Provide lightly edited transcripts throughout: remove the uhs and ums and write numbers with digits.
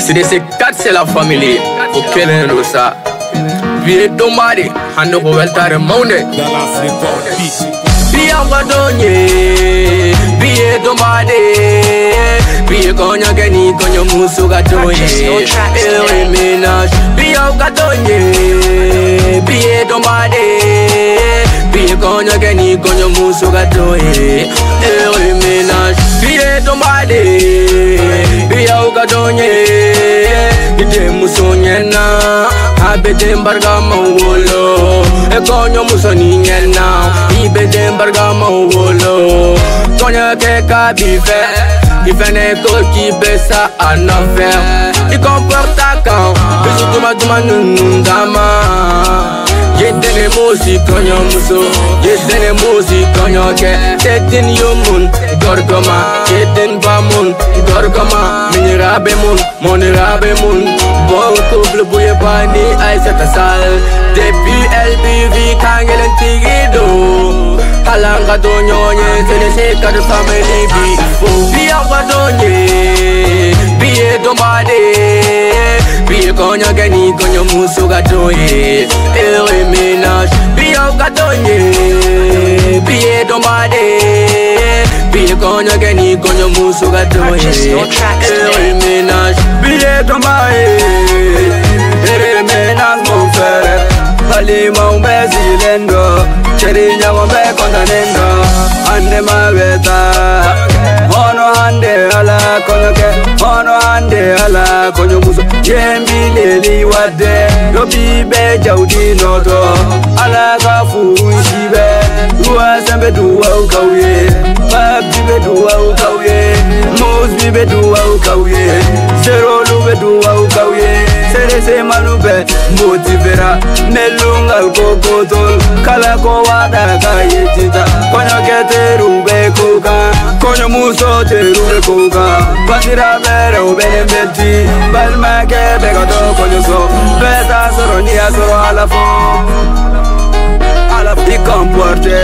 CD4 c'est la famille. Ok, l'un ça. Billet domade, hando ko weltare maunde. Biya gadonye, billet domade. Billet konya geni konya musu gadonye. Ewe ménage. Biya gadonye, billet domade. Billet konya geni konya musu gadonye. Ewe ménage. Billet domade. Biya gadonye. Ide musonyena. Abede mbarga mawolo e konyo musoni nyena ibede mbarga mawolo konya ke kabife ifene ko ki besa anafe I comporta kan bisu duma nundama yedene musi konyo muso yedene musi konyo ke tetin yomun gorgoma yeden bamun gorgoma minirabe mun monirabe mun bon couple bouye bani ay seta sal depuis LBV kangelen tigido halanga do nyonye sene se kadu family bi biya wadonye biye domade biye konya gani konya musu gadoye ewe ménage biya gadonye biye domade biye konya gani konya musu gadoye ewe ménage biye domade ewe ménage mon frère Halima umbezi lendo Cherinya umbe kontanendo Ande maweta Ono hande ala konyoke Ono hande ala konyomuso Yembi leli wade Yobibe jaudi noto Ala kafu ishibe Dua sembe dua ukauye Babdibe dua ukauye Mosbibe dua ukauye Zero lube dua ukauye Serese malube motivera Melungal kokotol Kala ko wada kaye tita Konyo kete rube koka Konyo muso te rube koka Batira bere ubene mbeti Balma ke bega do konyo so Beta soro niya soro alafo Alafo di comporte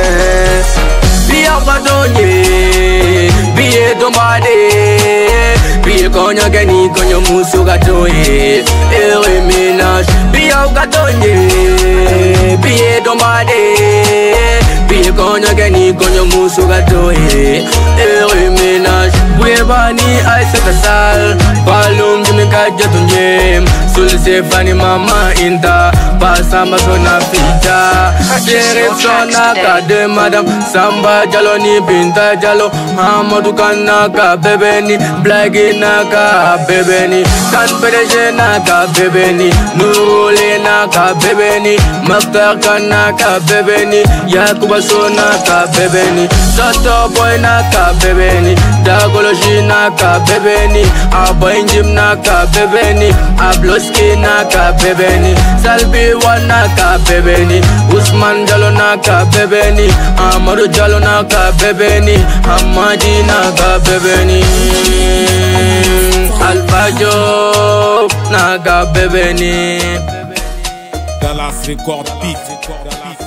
Biya gadonye Biye domade Biye konya gani konya musu gadoye ewe ménage biya gadonye biye domade biye konya gani konya musu gadoye ewe ménage bouye bani ay seta sal balum jimi kajatunjem sul se fani mama inta pasamba sona fita sere sona ka de madame samba jaloni binta jalo Hamadou kanaka bebeni blagi naka bebeni kan PDG naka bebeni Nurule naka bebeni Maktar kanaka bebeni Yakuba so naka bebeni Soto boy naka bebeni Dagology naka bebeni Abainjim naka bebeni Abloski naka bebeni Salbi wan naka bebeni Usman Jalo naka bebeni Amadou Jalo naka bebeni Hamadi naka bebeni Alpha Joe naga bebeni Dallas Record Beat.